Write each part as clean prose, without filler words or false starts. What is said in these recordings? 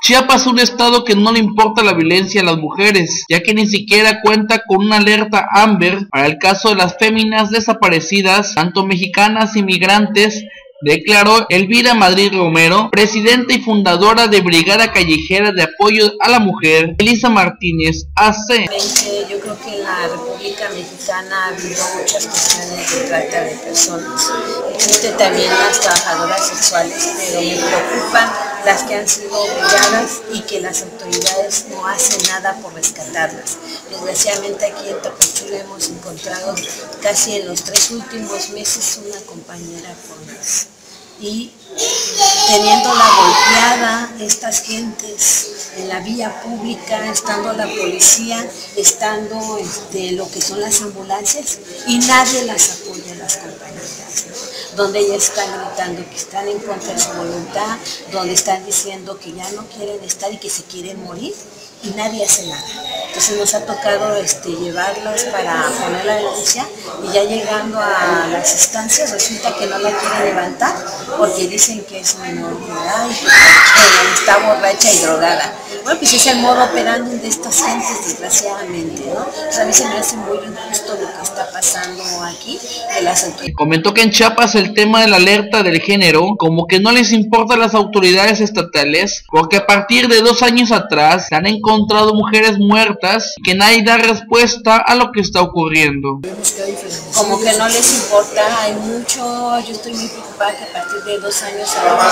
Chiapas es un estado que no le importa la violencia a las mujeres, ya que ni siquiera cuenta con una alerta Amber para el caso de las féminas desaparecidas, tanto mexicanas y migrantes, declaró Elvira Madrid Romero, presidenta y fundadora de Brigada Callejera de Apoyo a la Mujer, Elisa Martínez AC. Yo creo que en la República Mexicana ha habido muchas cuestiones de trata de personas. Existen también las trabajadoras sexuales, pero me preocupan las que han sido obligadas y que las autoridades no hacen nada por rescatarlas. Desgraciadamente aquí en Tapachula hemos encontrado casi en los 3 últimos meses una compañera por mes. Y teniéndola golpeada estas gentes en la vía pública, estando la policía, estando lo que son las ambulancias, y nadie las apoya, las compañeras, ¿no? Donde ellas están gritando que están en contra de su voluntad, donde están diciendo que ya no quieren estar y que se quieren morir, y nadie hace nada. Entonces nos ha tocado llevarlas para poner la denuncia, y ya llegando a las instancias resulta que no la quieren levantar porque dicen que es menor de edad y que está borracha y drogada. Bueno, pues es el modo operandi de estas gentes, desgraciadamente, ¿no? O sea, a mí se me hace muy injusto lo que está pasando aquí de las autoridades. Comentó que en Chiapas el tema de la alerta del género como que no les importa a las autoridades estatales, porque a partir de 2 años atrás se han encontrado mujeres muertas y que nadie da respuesta a lo que está ocurriendo. Como que no les importa, hay mucho, yo estoy muy preocupada que a partir de 2 años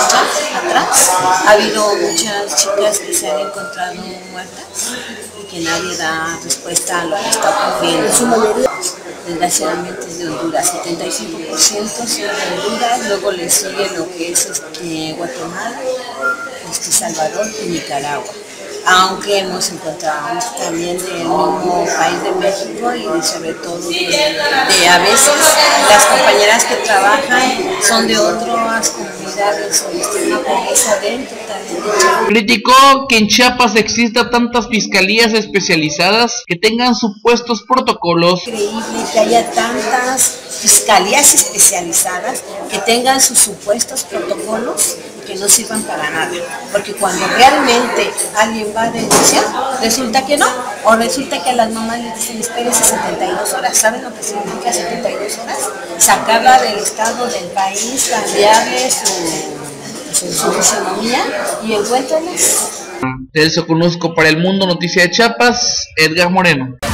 atrás ha habido muchas chicas que se han encontrado muertas y que nadie da respuesta a lo que está ocurriendo. Su mayoría, desgraciadamente, es de Honduras, 75% son de Honduras, luego le sigue lo que es Guatemala, Salvador y Nicaragua. Aunque hemos encontrado también del mismo país de México y sobre todo de a veces las compañeras que trabajan son de otras comunidades o de una pobreza dentro también. Criticó que en Chiapas exista tantas fiscalías especializadas que tengan supuestos protocolos. Increíble que haya tantas fiscalías especializadas que tengan sus supuestos protocolos que no sirvan para nada, porque cuando realmente alguien va a denunciar, resulta que no, o resulta que a las mamás les dicen espérese 72 horas, ¿saben lo que significa 72 horas? Sacarla del estado del país, cambiarle su fisonomía y encuéntralas. Del Soconusco para El Mundo, Noticia de Chiapas, Edgar Moreno.